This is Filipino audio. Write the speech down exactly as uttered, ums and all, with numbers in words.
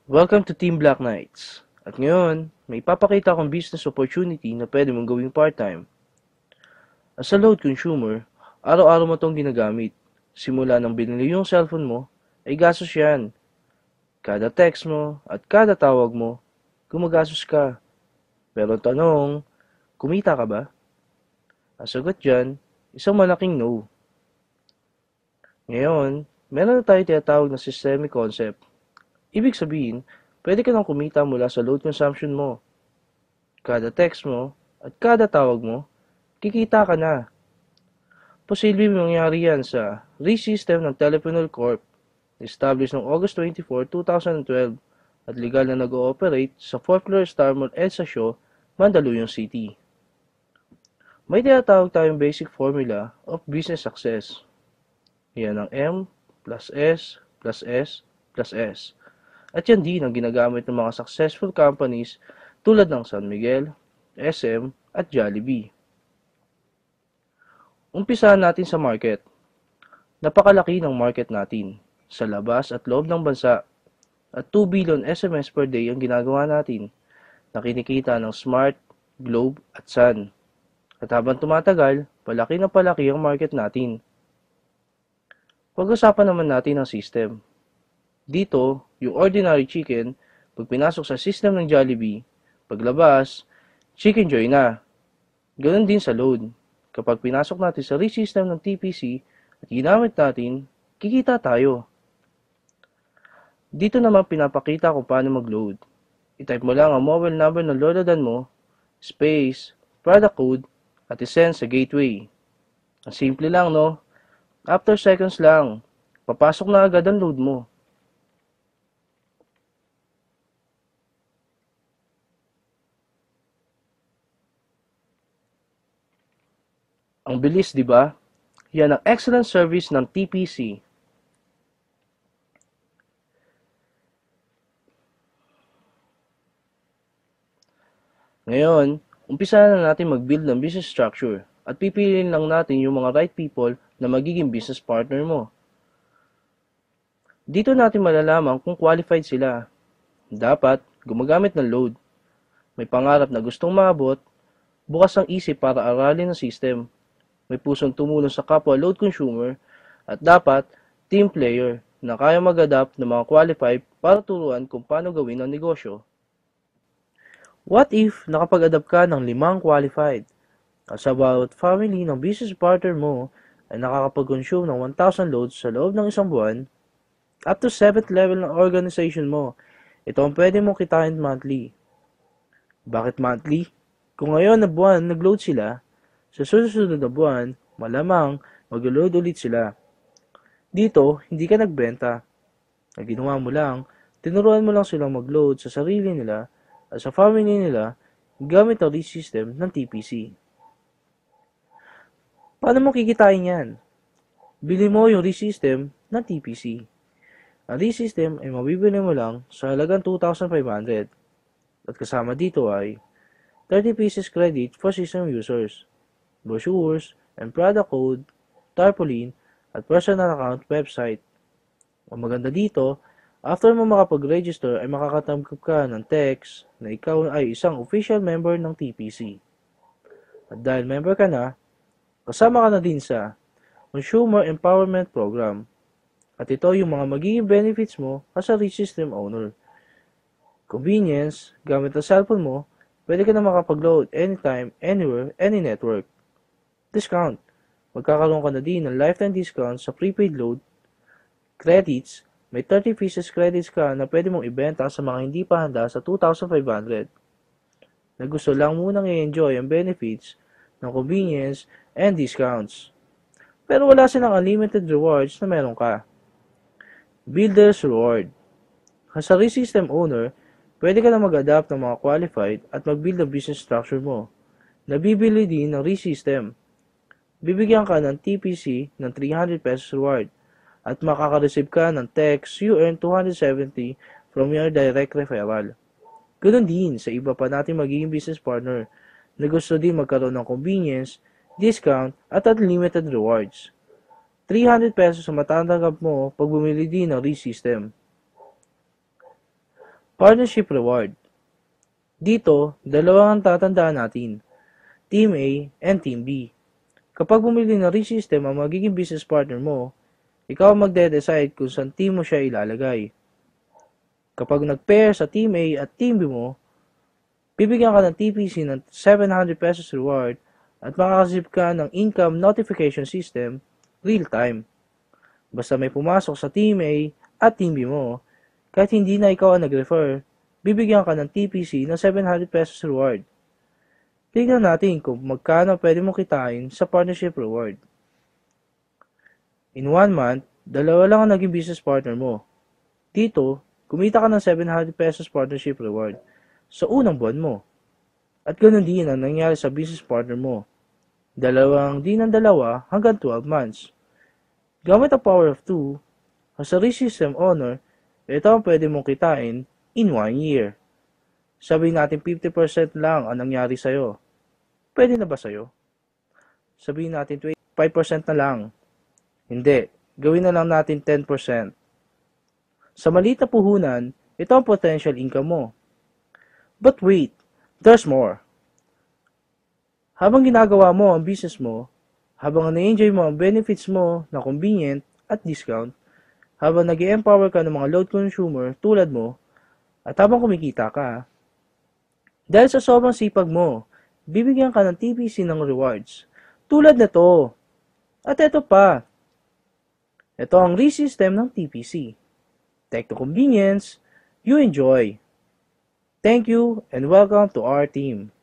Welcome to Team Black Knights. At ngayon, may ipapakita akong business opportunity na pwede mong gawing part-time. As a load consumer, araw-araw mo itong ginagamit. Simula nang binili yung cellphone mo, ay gastos yan. Kada text mo at kada tawag mo, gumagastos ka. Pero ang tanong, kumita ka ba? Ang sagot dyan, isang malaking no. Ngayon, meron na tayo tinatawag na systemic concept. Ibig sabihin, pwede ka nang kumita mula sa load consumption mo. Kada text mo at kada tawag mo, kikita ka na. Posibleng mangyari yan sa REIT-system ng Telepanol Corp, established noong August twenty-fourth, two thousand twelve, at legal na nag-ooperate sa fourth floor Starmall EDSA Show, Mandaluyong City. May tinatawag tayong basic formula of business success. Yan ang M plus S plus S plus S. At yan din ang ginagamit ng mga successful companies tulad ng San Miguel, S M, at Jollibee. Umpisahan natin sa market. Napakalaki ng market natin sa labas at loob ng bansa at two billion S M S per day ang ginagawa natin na kinikita ng Smart, Globe at Sun. At habang tumatagal, palaki na palaki ang market natin. Pag-usapan naman natin ang system. Dito, yung ordinary chicken, pag pinasok sa system ng Jollibee, paglabas, Chicken Joy na. Ganon din sa load. Kapag pinasok natin sa REIT system ng T P C at ginamit natin, kikita tayo. Dito naman pinapakita kung paano mag-load. I-type mo lang ang mobile number ng loadan mo, space, product code, at isend sa gateway. Ang simple lang, no? After seconds lang, papasok na agad ang load mo. Ang bilis, di ba? Yan ang excellent service ng T P C. Ngayon, umpisa na natin mag-build ng business structure at pipiliin lang natin yung mga right people na magiging business partner mo. Dito natin malalaman kung qualified sila. Dapat gumagamit ng load. May pangarap na gustong maabot, bukas ang isip para aralin ang system. May pusong tumulong sa kapwa load consumer, at dapat team player na kaya mag-adapt ng mga qualified para turuan kung paano gawin ang negosyo. What if nakapag-adapt ka ng limang qualified? As about family ng business partner mo ay nakakapag-consume ng one thousand loads sa loob ng isang buwan, up to seventh level ng organization mo, ito ang pwede mong kitain monthly. Bakit monthly? Kung ngayon na buwan nag-load sila, sa susunod na buwan, malamang mag-load ulit sila. Dito, hindi ka nagbenta. Ang ginawa mo lang, tinuruan mo lang silang mag-load sa sarili nila at sa family nila gamit ang REIT system ng T P C. Paano mo kikitain yan? Bili mo yung REIT system ng T P C. Ang REIT system ay mabibili mo lang sa halagang two thousand five hundred. At kasama dito ay thirty pieces credit for system users, brochures, and product code, tarpaulin, at personal account website. Ang maganda dito, after mo makapag-register ay makakatanggap ka ng text na ikaw ay isang official member ng T P C. At dahil member ka na, kasama ka na din sa Consumer Empowerment Program. At ito yung mga magiging benefits mo as a REIT system owner. Convenience, gamit ang cellphone mo, pwede ka na makapag-load anytime, anywhere, any network. Discount. Magkakaroon ka na din ng lifetime discount sa prepaid load. Credits. May thirty pieces credits ka na pwede mong ibenta sa mga hindi pa handa sa two thousand five hundred. Na gusto lang munang i-enjoy ang benefits ng convenience and discounts. Pero wala silang unlimited rewards na meron ka. Builder's Reward. As a REIT system owner, pwede ka na mag-adapt ng mga qualified at mag-build ang business structure mo. Nabibili din ng REIT system. Bibigyan ka ng T P C ng three hundred pesos reward at makaka-receive ka ng text you earn two hundred seventy from your direct referral. Ganoon din sa iba pa natin magiging business partner na gusto din magkaroon ng convenience, discount at unlimited rewards. three hundred pesos ang matatanggap mo pag bumili din ng REIT system. Partnership Reward. Dito, dalawa ang tatandaan natin, Team A and Team B. Kapag bumili ng ReSystem ang magiging business partner mo, ikaw ang magde-decide kung saan team mo siya ilalagay. Kapag nag-pair sa Team A at Team B mo, bibigyan ka ng T P C ng seven hundred pesos reward at makakasip ka ng income notification system real-time. Basta may pumasok sa Team A at Team B mo, kahit hindi na ikaw ang nag-refer, bibigyan ka ng T P C ng seven hundred pesos reward. Tignan natin kung magkano pwede mo kitain sa partnership reward. In one month, dalawa lang ang naging business partner mo. Dito, kumita ka ng seven hundred pesos partnership reward sa unang buwan mo. At ganoon din ang nangyari sa business partner mo. Dalawang din ng dalawa hanggang twelve months. Gamit ang power of two, as a ReSystem owner, ito ang pwede mong kitain in one year. Sabihin natin fifty percent lang ang nangyari sa'yo. Pwede na ba sa'yo? Sabihin natin twenty-five percent na lang. Hindi, gawin na lang natin ten percent. Sa maliit na puhunan, ito ang potential income mo. But wait, there's more. Habang ginagawa mo ang business mo, habang na-enjoy mo ang benefits mo na convenient at discount, habang nag-empower ka ng mga load consumer tulad mo, at habang kumikita ka, dahil sa sobrang sipag mo, bibigyan ka ng T P C ng rewards. Tulad na to. At ito pa. Ito ang ReSystem ng T P C. Tech to convenience, you enjoy. Thank you and welcome to our team.